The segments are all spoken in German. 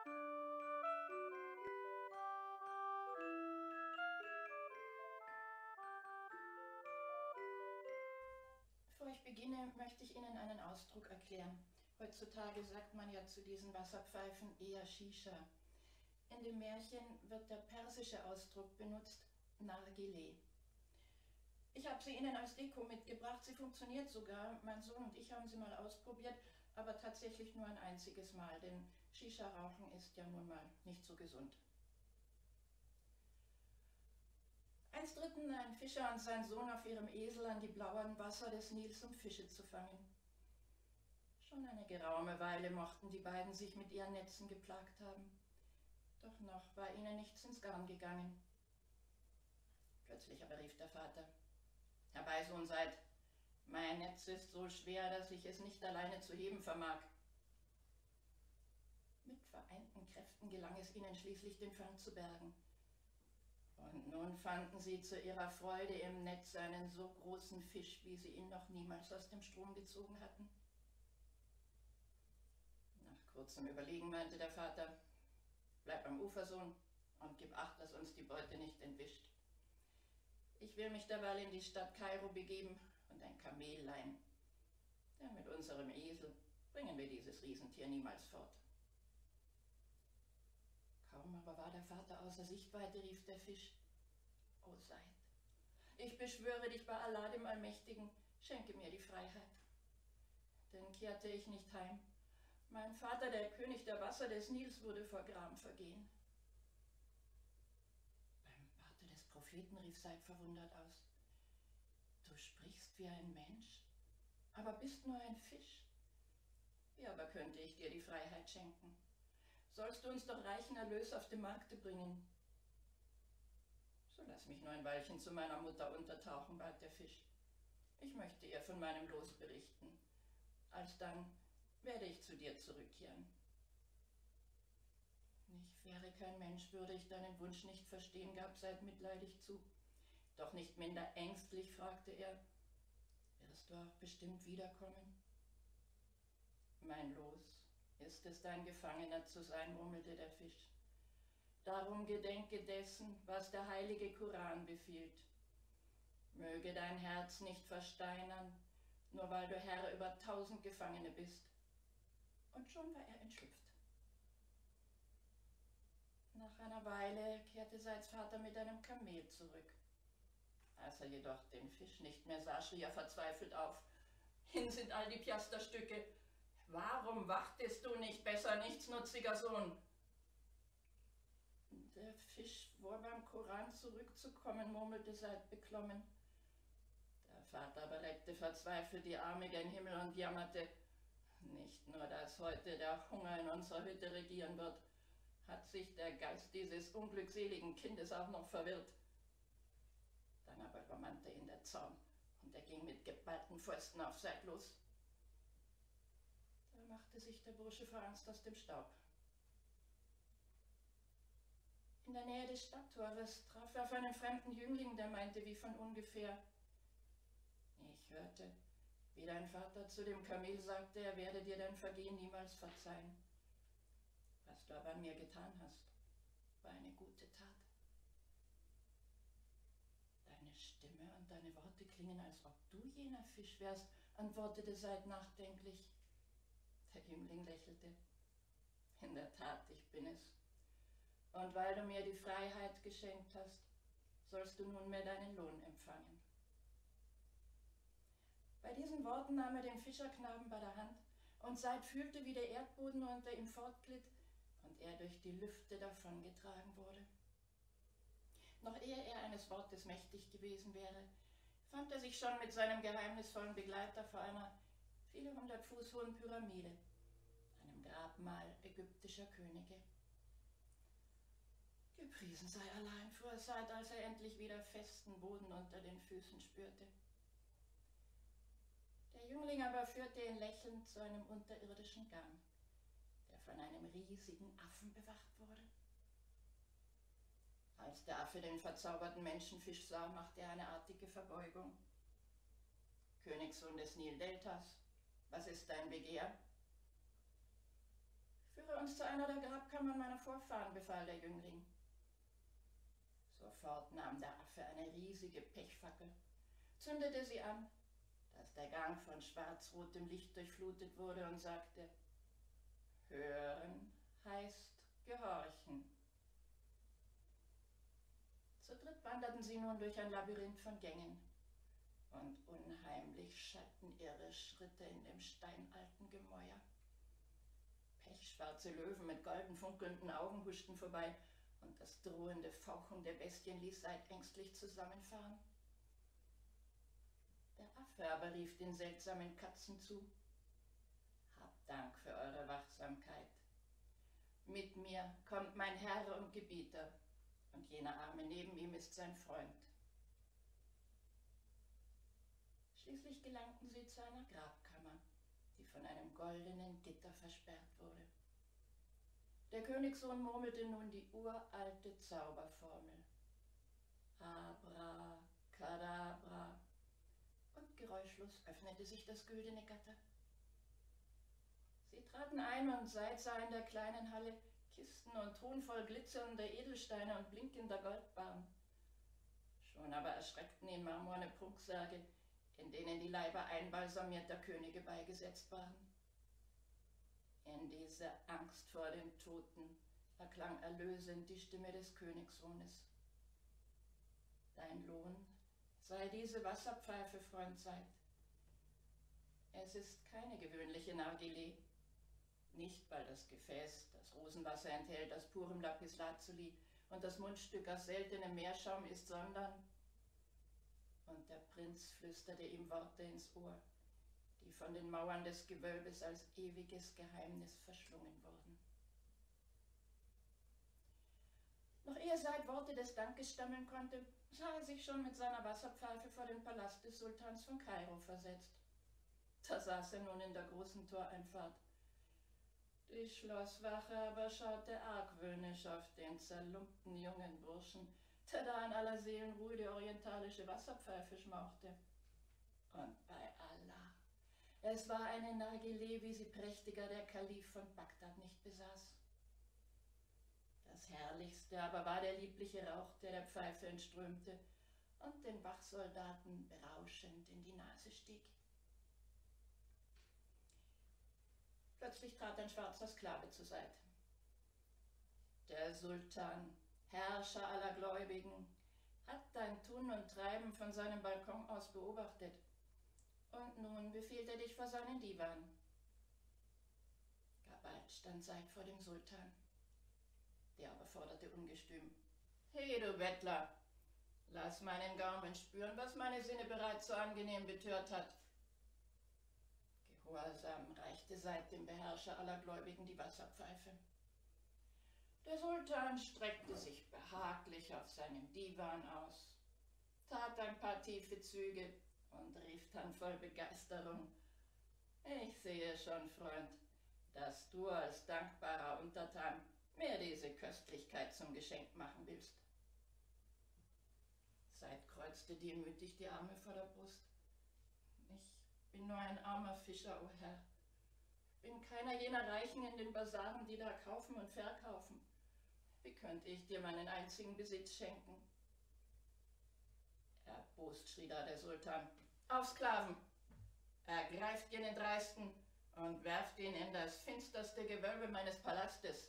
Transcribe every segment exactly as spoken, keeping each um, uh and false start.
Bevor ich beginne, möchte ich Ihnen einen Ausdruck erklären. Heutzutage sagt man ja zu diesen Wasserpfeifen eher Shisha. In dem Märchen wird der persische Ausdruck benutzt, Nargileh. Ich habe sie Ihnen als Deko mitgebracht, sie funktioniert sogar. Mein Sohn und ich haben sie mal ausprobiert, aber tatsächlich nur ein einziges Mal, denn Shisha-Rauchen ist ja nun mal nicht so gesund. Einst ritten ein Fischer und sein Sohn auf ihrem Esel an die blauen Wasser des Nils, um Fische zu fangen. Schon eine geraume Weile mochten die beiden sich mit ihren Netzen geplagt haben. Doch noch war ihnen nichts ins Garn gegangen. Plötzlich aber rief der Vater: »Herbei, Sohn, seid! Mein Netz ist so schwer, dass ich es nicht alleine zu heben vermag.« Mit vereinten Kräften gelang es ihnen schließlich, den Fang zu bergen. Und nun fanden sie zu ihrer Freude im Netz einen so großen Fisch, wie sie ihn noch niemals aus dem Strom gezogen hatten. Nach kurzem Überlegen meinte der Vater: »Bleib am Ufer, Sohn, und gib Acht, dass uns die Beute nicht entwischt. Ich will mich derweil in die Stadt Kairo begeben und ein Kamel leihen, denn mit unserem Esel bringen wir dieses Riesentier niemals fort.« Kaum aber war der Vater außer Sichtweite, rief der Fisch: »O Seid, ich beschwöre dich bei Allah dem Allmächtigen, schenke mir die Freiheit. Denn kehrte ich nicht heim, mein Vater, der König der Wasser des Nils, würde vor Gram vergehen.« Beim Worte des Propheten rief Seid verwundert aus: »Du sprichst wie ein Mensch, aber bist nur ein Fisch. Wie aber könnte ich dir die Freiheit schenken? Sollst du uns doch reichen Erlös auf dem Markte bringen?« »So lass mich nur ein Weilchen zu meiner Mutter untertauchen«, bat der Fisch. »Ich möchte ihr von meinem Los berichten. Alsdann werde ich zu dir zurückkehren.« »Ich wäre kein Mensch, würde ich deinen Wunsch nicht verstehen«, gab Seid mitleidig zu. Doch nicht minder ängstlich fragte er: »Wirst du auch bestimmt wiederkommen?« »Mein Los ist es, dein Gefangener zu sein«, murmelte der Fisch. »Darum gedenke dessen, was der heilige Koran befiehlt. Möge dein Herz nicht versteinern, nur weil du Herr über tausend Gefangene bist.« Und schon war er entschlüpft. Nach einer Weile kehrte Seids Vater mit einem Kamel zurück. Als er jedoch den Fisch nicht mehr sah, schrie er verzweifelt auf: »Hin sind all die Piasterstücke! Warum wachtest du nicht besser, nichtsnutziger Sohn?« »Der Fisch schwor beim Koran zurückzukommen«, murmelte Seid beklommen. Der Vater aber reckte verzweifelt die Arme gen Himmel und jammerte: »Nicht nur, dass heute der Hunger in unserer Hütte regieren wird, hat sich der Geist dieses unglückseligen Kindes auch noch verwirrt.« Dann aber übermannte ihn der Zorn und er ging mit geballten Fäusten auf Seid los. Da machte sich der Bursche vor Angst aus dem Staub. In der Nähe des Stadttores traf er auf einen fremden Jüngling, der meinte wie von ungefähr: »Ich hörte, wie dein Vater zu dem Kamel sagte, er werde dir dein Vergehen niemals verzeihen. Was du aber an mir getan hast, war eine gute Tat.« »Deine Stimme und deine Worte klingen, als ob du jener Fisch wärst«, antwortete Seid nachdenklich. Der Jüngling lächelte. »In der Tat, ich bin es. Und weil du mir die Freiheit geschenkt hast, sollst du nunmehr deinen Lohn empfangen.« Bei diesen Worten nahm er den Fischerknaben bei der Hand, und Seid fühlte, wie der Erdboden unter ihm fortglitt und er durch die Lüfte davongetragen wurde. Noch ehe er eines Wortes mächtig gewesen wäre, fand er sich schon mit seinem geheimnisvollen Begleiter vor einer viele hundert Fuß hohen Pyramide, einem Grabmal ägyptischer Könige. Gepriesen sei Allah, fuhr Seid, als er endlich wieder festen Boden unter den Füßen spürte. Der Jüngling aber führte ihn lächelnd zu einem unterirdischen Gang, der von einem riesigen Affen bewacht wurde. Als der Affe den verzauberten Menschenfisch sah, machte er eine artige Verbeugung. »Königssohn des Nildeltas, was ist dein Begehr?« »Für Führe uns zu einer der Grabkammern meiner Vorfahren, befahl der Jüngling. Sofort nahm der Affe eine riesige Pechfackel, zündete sie an, dass der Gang von schwarz-rotem Licht durchflutet wurde und sagte: Hören heißt gehorchen. Zu dritt wanderten sie nun durch ein Labyrinth von Gängen, und unheimlich schallten ihre Schritte in dem steinalten Gemäuer. Pechschwarze Löwen mit golden funkelnden Augen huschten vorbei, und das drohende Fauchen der Bestien ließ Seid ängstlich zusammenfahren. Der Affe aber rief den seltsamen Katzen zu: Habt Dank für eure Wachsamkeit. Mit mir kommt mein Herr und Gebieter, und jener Arme neben ihm ist sein Freund. Schließlich gelangten sie zu einer Grabkammer, die von einem goldenen Gitter versperrt wurde. Der Königssohn murmelte nun die uralte Zauberformel: Abracadabra, und geräuschlos öffnete sich das güldene Gatter. Sie traten ein, und Seid sah in der kleinen Halle Kisten und Truhen voll glitzernder Edelsteine und blinkender Goldbarren. Schon aber erschreckten ihn marmorne Prunksärge, in denen die Leiber einbalsamierter Könige beigesetzt waren. In dieser Angst vor den Toten erklang erlösend die Stimme des Königssohnes: Dein Lohn sei diese Wasserpfeife, Freund Seid. Es ist keine gewöhnliche Nargileh, nicht weil das Gefäß, das Rosenwasser enthält, aus purem Lapislazuli und das Mundstück aus seltenem Meerschaum ist, sondern, und der Prinz flüsterte ihm Worte ins Ohr, die von den Mauern des Gewölbes als ewiges Geheimnis verschlungen wurden. Noch ehe Seid Worte des Dankes stammeln konnte, sah er sich schon mit seiner Wasserpfeife vor den Palast des Sultans von Kairo versetzt. Da saß er nun in der großen Toreinfahrt. Die Schlosswache aber schaute argwöhnisch auf den zerlumpten jungen Burschen, der da in aller Seelenruhe die orientalische Wasserpfeife schmauchte. Und bei Allah, es war eine Nargileh, wie sie prächtiger der Kalif von Bagdad nicht besaß. Das Herrlichste aber war der liebliche Rauch, der der Pfeife entströmte und den Wachsoldaten berauschend in die Nase stieg. Plötzlich trat ein schwarzer Sklave zur Seite. Der Sultan, Herrscher aller Gläubigen, hat dein Tun und Treiben von seinem Balkon aus beobachtet, und nun befiehlt er dich vor seinen Divan. Gar bald stand Seid vor dem Sultan. Der aber forderte ungestüm: He, du Bettler, lass meinen Gaumen spüren, was meine Sinne bereits so angenehm betört hat. Gehorsam reichte Seid dem Beherrscher aller Gläubigen die Wasserpfeife. Der Sultan streckte sich behaglich auf seinem Divan aus, tat ein paar tiefe Züge und rief dann voll Begeisterung: Ich sehe schon, Freund, dass du als dankbarer Untertan mir diese Köstlichkeit zum Geschenk machen willst. Seid kreuzte demütig die Arme vor der Brust. Ich bin nur ein armer Fischer, o Herr. Bin keiner jener Reichen in den Basaren, die da kaufen und verkaufen. Wie könnte ich dir meinen einzigen Besitz schenken? Erbost schrie da der Sultan: Auf Sklaven! Ergreift jenen Dreisten und werft ihn in das finsterste Gewölbe meines Palastes.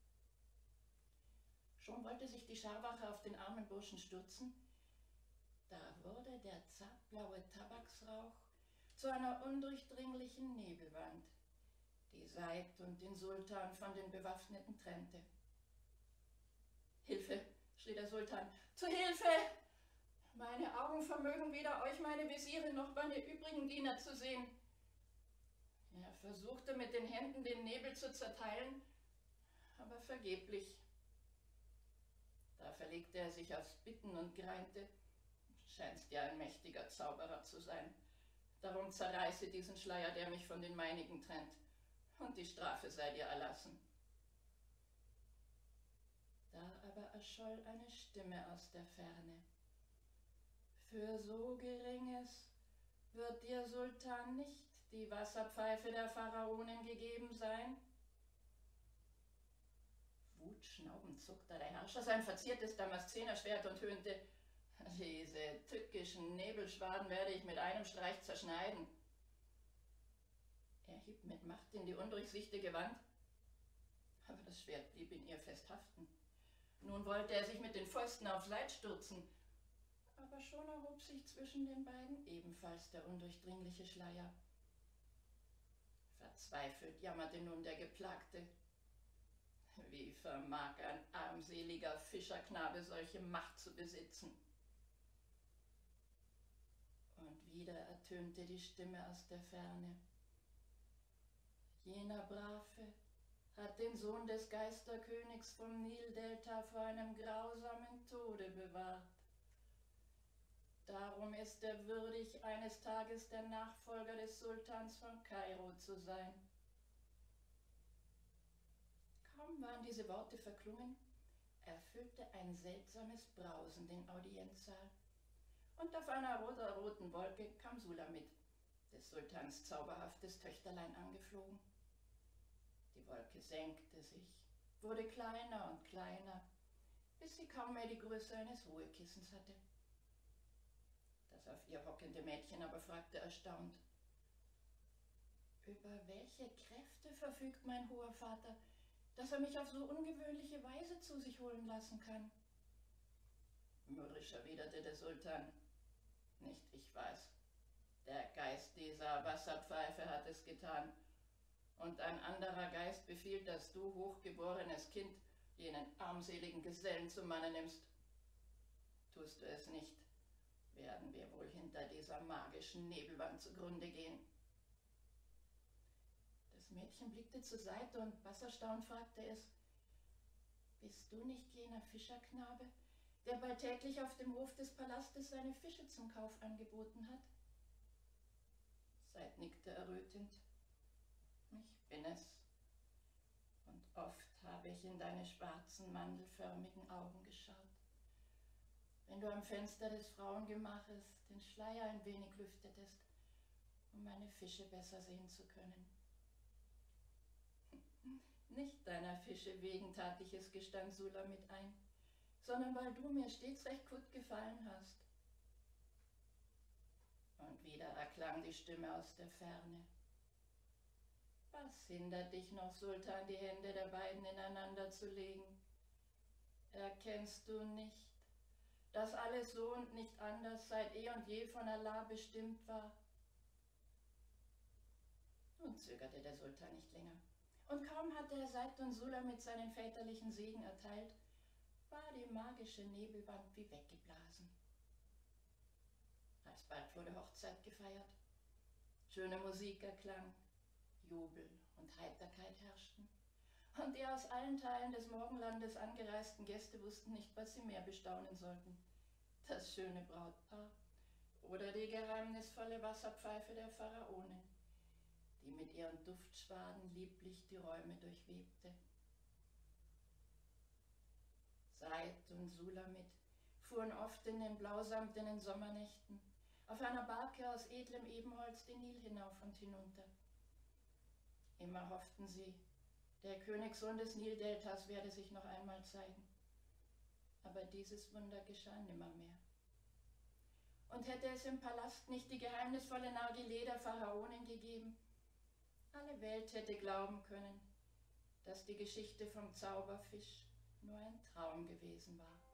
Schon wollte sich die Scharwache auf den armen Burschen stürzen, da wurde der zartblaue Tabaksrauch zu einer undurchdringlichen Nebelwand, die Seid und den Sultan von den Bewaffneten trennte. Hilfe, schrie der Sultan, zu Hilfe! Meine Augen vermögen weder euch, meine Wesire, noch meine übrigen Diener zu sehen. Er versuchte mit den Händen den Nebel zu zerteilen, aber vergeblich. Da verlegte er sich aufs Bitten und greinte: Scheinst ja ein mächtiger Zauberer zu sein. Darum zerreiße diesen Schleier, der mich von den meinigen trennt, und die Strafe sei dir erlassen. Da aber erscholl eine Stimme aus der Ferne: Für so Geringes wird dir, Sultan, nicht die Wasserpfeife der Pharaonen gegeben sein? Wutschnaubend zuckte der Herrscher sein verziertes Damaszenerschwert und höhnte: Diese tückischen Nebelschwaden werde ich mit einem Streich zerschneiden. Er hieb mit Macht in die undurchsichtige Wand, aber das Schwert blieb in ihr fest haften. Nun wollte er sich mit den Fäusten aufs Leid stürzen, aber schon erhob sich zwischen den beiden ebenfalls der undurchdringliche Schleier. Verzweifelt jammerte nun der Geplagte. Wie vermag ein armseliger Fischerknabe solche Macht zu besitzen? Und wieder ertönte die Stimme aus der Ferne. Jener Brave hat den Sohn des Geisterkönigs vom Nildelta vor einem grausamen Tode bewahrt. Darum ist er würdig, eines Tages der Nachfolger des Sultans von Kairo zu sein. Kaum waren diese Worte verklungen, erfüllte ein seltsames Brausen den Audienzsaal, und auf einer rosa-roten Wolke kam Sulamit, des Sultans zauberhaftes Töchterlein, angeflogen. Die Wolke senkte sich, wurde kleiner und kleiner, bis sie kaum mehr die Größe eines Ruhekissens hatte. Das auf ihr hockende Mädchen aber fragte erstaunt: Über welche Kräfte verfügt mein hoher Vater, dass er mich auf so ungewöhnliche Weise zu sich holen lassen kann? Mürrisch erwiderte der Sultan: Nicht ich weiß. Der Geist dieser Wasserpfeife hat es getan. Und ein anderer Geist befiehlt, dass du, hochgeborenes Kind, jenen armseligen Gesellen zum Manne nimmst. Tust du es nicht, werden wir wohl hinter dieser magischen Nebelwand zugrunde gehen. Das Mädchen blickte zur Seite und wasserstaunt fragte es: Bist du nicht jener Fischerknabe, der bald täglich auf dem Hof des Palastes seine Fische zum Kauf angeboten hat? Seid nickte errötend: Ich bin es. Und oft habe ich in deine schwarzen, mandelförmigen Augen geschaut, wenn du am Fenster des Frauengemaches den Schleier ein wenig lüftetest, um meine Fische besser sehen zu können. Nicht deiner Fische wegen tat ich es, gestand Sulamit ein, sondern weil du mir stets recht gut gefallen hast. Und wieder erklang die Stimme aus der Ferne: Was hindert dich noch, Sultan, die Hände der beiden ineinander zu legen? Erkennst du nicht, dass alles so und nicht anders seit eh und je von Allah bestimmt war? Nun zögerte der Sultan nicht länger, und kaum hatte er Said und Sulamit seinen väterlichen Segen erteilt, war die magische Nebelwand wie weggeblasen. Alsbald wurde Hochzeit gefeiert. Schöne Musik erklang, Jubel und Heiterkeit herrschten, und die aus allen Teilen des Morgenlandes angereisten Gäste wussten nicht, was sie mehr bestaunen sollten: das schöne Brautpaar oder die geheimnisvolle Wasserpfeife der Pharaonin, die mit ihren Duftschwaden lieblich die Räume durchwebte. Said und Sulamit fuhren oft in den blausamtenen Sommernächten auf einer Barke aus edlem Ebenholz den Nil hinauf und hinunter. Immer hofften sie, der Königssohn des Nildeltas werde sich noch einmal zeigen. Aber dieses Wunder geschah nimmermehr. Und hätte es im Palast nicht die geheimnisvolle Nargileh der Pharaonin gegeben, alle Welt hätte glauben können, dass die Geschichte vom Zauberfisch nur ein Traum gewesen war.